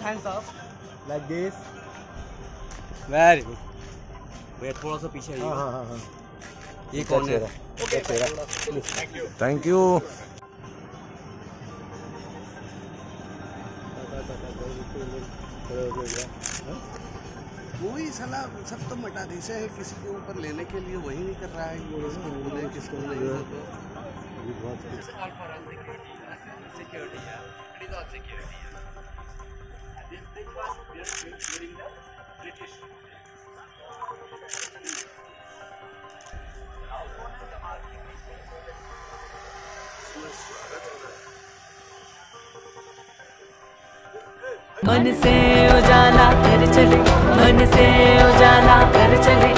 just hands up like this. Very good. भैया थोड़ा सा पीछे आइए। हाँ। ये कौन है? Thank you. वही सलाह सब तो मटा दी से है, किसी के ऊपर लेने के लिए वही नहीं कर रहा है, वो इसको बोले किसको नहीं। मन से उजाला कर चले, मन से उजाला कर चले।